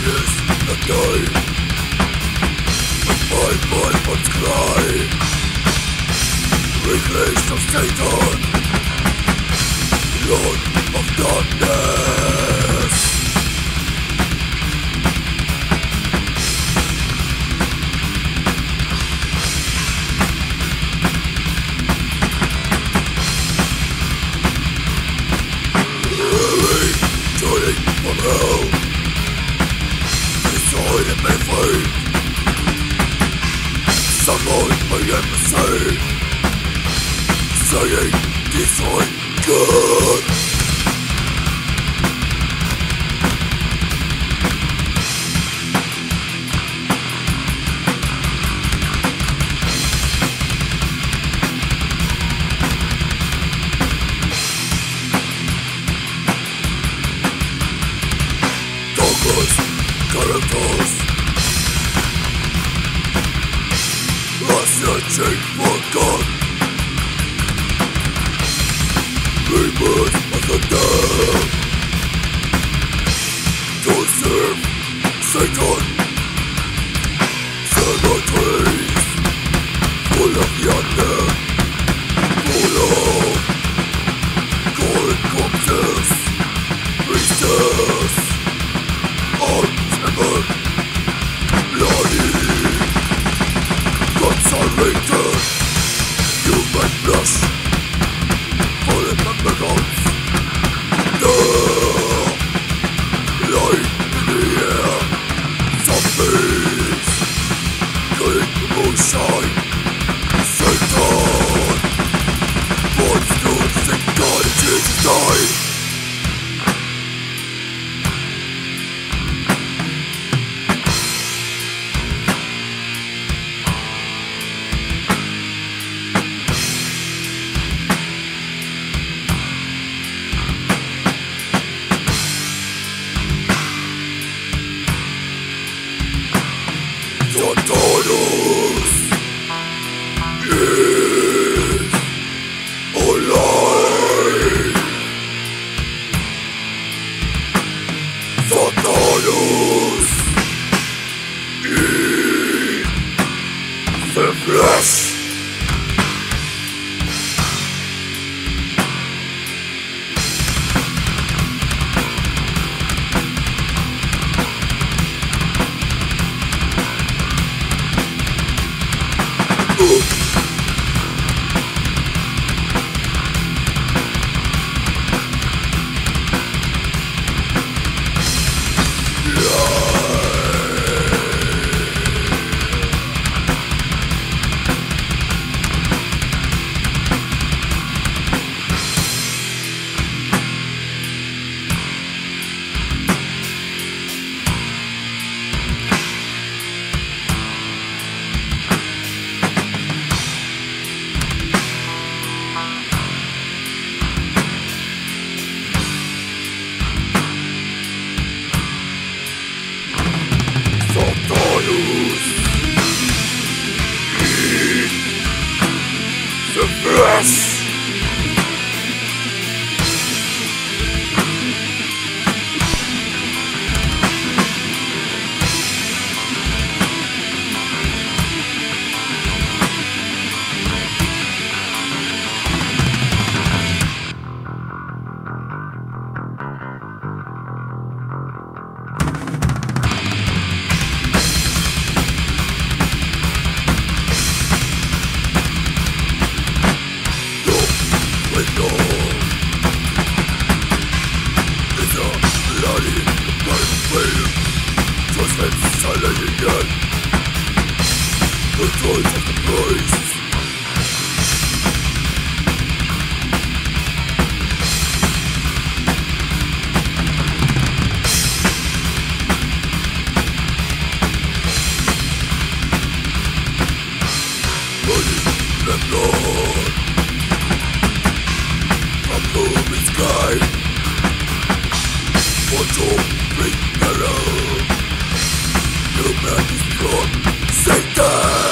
is the day when my must cry. Release of Satan, Lord of Darkness. Joining from hell, beside in my flame, sunlight my embassy, saying this I'm good. Characters are searching for God. Rebirth of the dead to serve Satan. Cemeteries full of the undead, full of cold corpses, priestess. Bloody consolated human flesh, fallen from the gods. Light in the air, zombies killing the moonshine. Satan, monsters and goddesses die. Satanus is alive. Satanus is the flesh. The flesh. The choice of the priest. Bloody the blood from whom is sky. For to bring peril. Human is from Satan.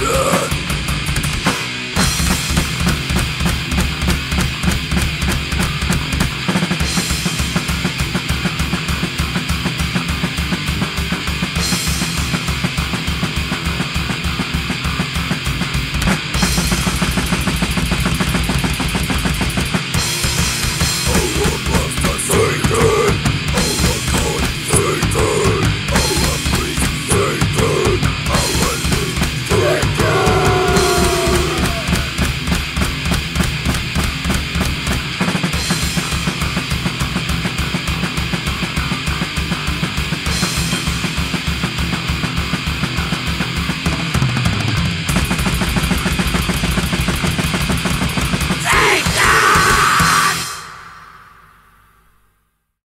Yeah.